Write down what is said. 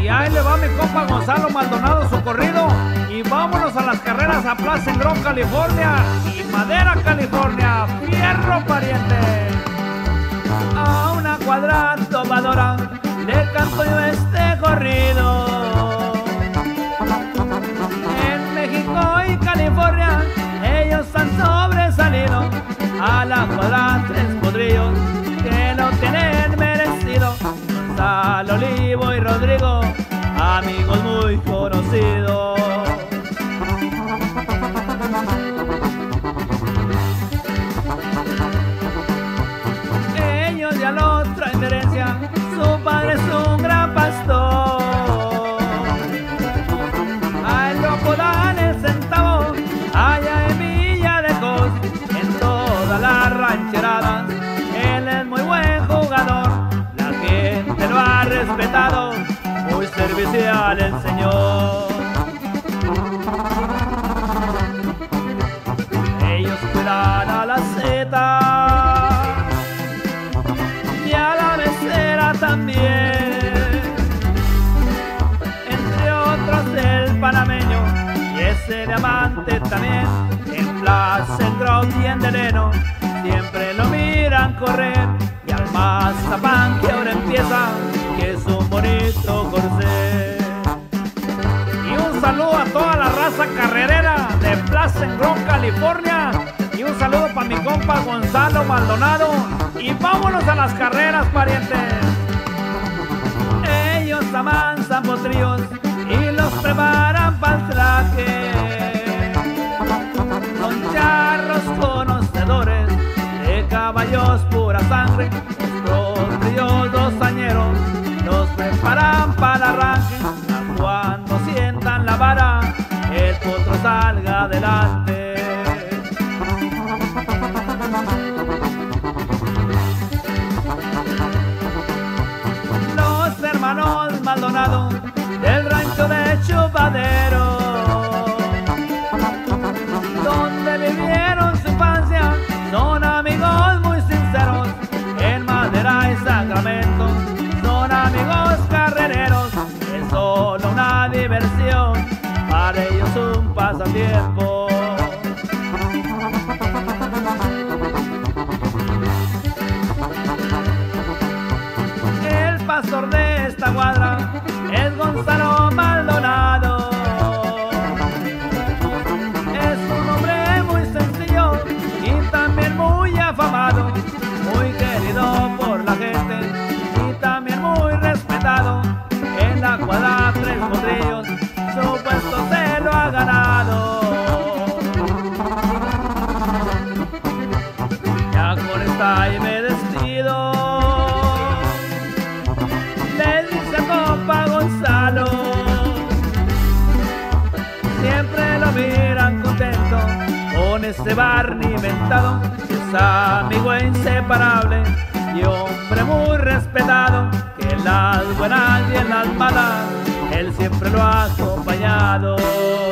Y ahí le va mi compa Gonzalo Maldonado su corrido. Y vámonos a las carreras a Plaza Engrón, California y Madera, California. Fierro, pariente. A una cuadra tomadora le canto yo este corrido. En México y California ellos han sobresalido. A la cuadra tres potrillos que lo tienen merecido. Gonzalo, Olivo y Rodrigo, amigos muy conocidos. Ellos ya lo traen de herencia, su padre es un gran pastor. A él lo apodan el centavo, allá en Villa de Cos, en todas las rancheradas. Él es muy buen jugador, la gente lo ha respetado, muy servicial el señor. Ellos cuidan a la zeta y a la becera también, entre otros el panameño y ese diamante también. En Plaza Engrón y en Deleno siempre lo miran correr, y al Mazapán que ahora empieza, que es un bonito corcel. Y un saludo a toda la raza carrerera de Plaza Engrón, California, y un saludo para mi compa Gonzalo Maldonado. Y vámonos a las carreras, parientes. Ellos amansan potrillos y los preparan para el traje. Son charros conocedores de caballos pura sangre. Los potrillos dosañeros los preparan para el arranque. Cuando sientan la vara, el potro salga adelante. Los hermanos Maldonado del rancho de Chupadero, donde vivieron su infancia, son amigos muy sinceros. En Madera y Sacramento son amigos carrereros. Es solo una diversión, para ellos un pasatiempo. El pastor de esta cuadra es Gonzalo Maldonado. Es un hombre muy sencillo y también muy afamado, muy querido por la gente y también muy respetado. En la cuadra tres potrillos su puesto se lo ha ganado. Ya con esta y me despido, le dice compa Gonzalo. Siempre lo miran contento con ese Barney inventado. Es amigo inseparable y hombre muy respetado, que en las buenas y en las malas él siempre lo ha acompañado.